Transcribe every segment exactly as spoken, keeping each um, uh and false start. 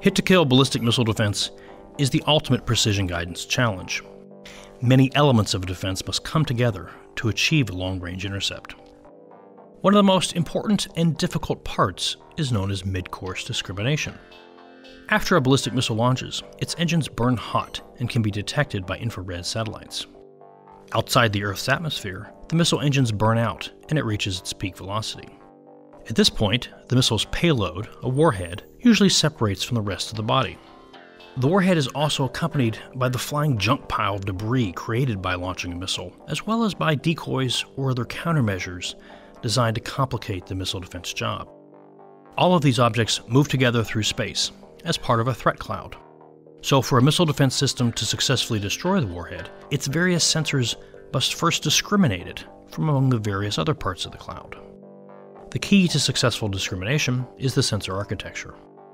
Hit-to-kill ballistic missile defense is the ultimate precision guidance challenge. Many elements of a defense must come together to achieve a long-range intercept. One of the most important and difficult parts is known as midcourse discrimination. After a ballistic missile launches, its engines burn hot and can be detected by infrared satellites. Outside the Earth's atmosphere, the missile engines burn out and it reaches its peak velocity. At this point, the missile's payload, a warhead, usually separates from the rest of the body. The warhead is also accompanied by the flying junk pile of debris created by launching a missile, as well as by decoys or other countermeasures designed to complicate the missile defense job. All of these objects move together through space as part of a threat cloud. So for a missile defense system to successfully destroy the warhead, its various sensors must first discriminate it from among the various other parts of the cloud. The key to successful discrimination is the sensor architecture.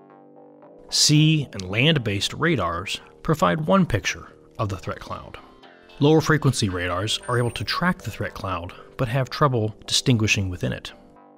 Sea and land-based radars provide one picture of the threat cloud. Lower frequency radars are able to track the threat cloud, but have trouble distinguishing within it.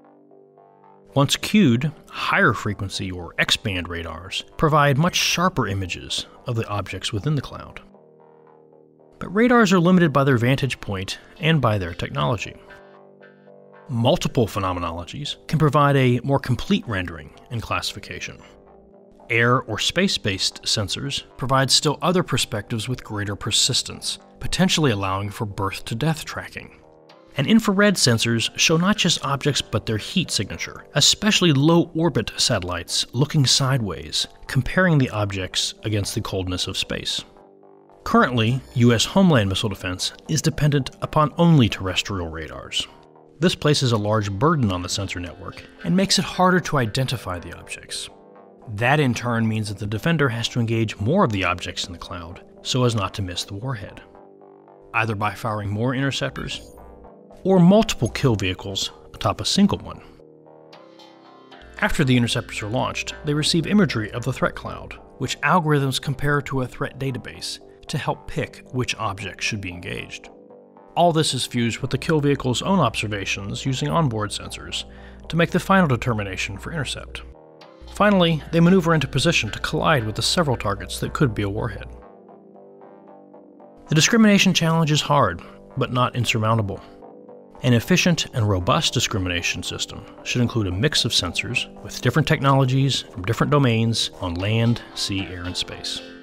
Once cued, higher frequency or X-band radars provide much sharper images of the objects within the cloud. But radars are limited by their vantage point and by their technology. Multiple phenomenologies can provide a more complete rendering and classification. Air or space-based sensors provide still other perspectives with greater persistence, potentially allowing for birth-to-death tracking. And infrared sensors show not just objects but their heat signature, especially low-orbit satellites looking sideways, comparing the objects against the coldness of space. Currently, U S homeland missile defense is dependent upon only terrestrial radars. This places a large burden on the sensor network and makes it harder to identify the objects. That in turn means that the defender has to engage more of the objects in the cloud so as not to miss the warhead, either by firing more interceptors or multiple kill vehicles atop a single one. After the interceptors are launched, they receive imagery of the threat cloud, which algorithms compare to a threat database to help pick which objects should be engaged. All this is fused with the kill vehicle's own observations using onboard sensors to make the final determination for intercept. Finally, they maneuver into position to collide with the several targets that could be a warhead. The discrimination challenge is hard, but not insurmountable. An efficient and robust discrimination system should include a mix of sensors with different technologies from different domains on land, sea, air, and space.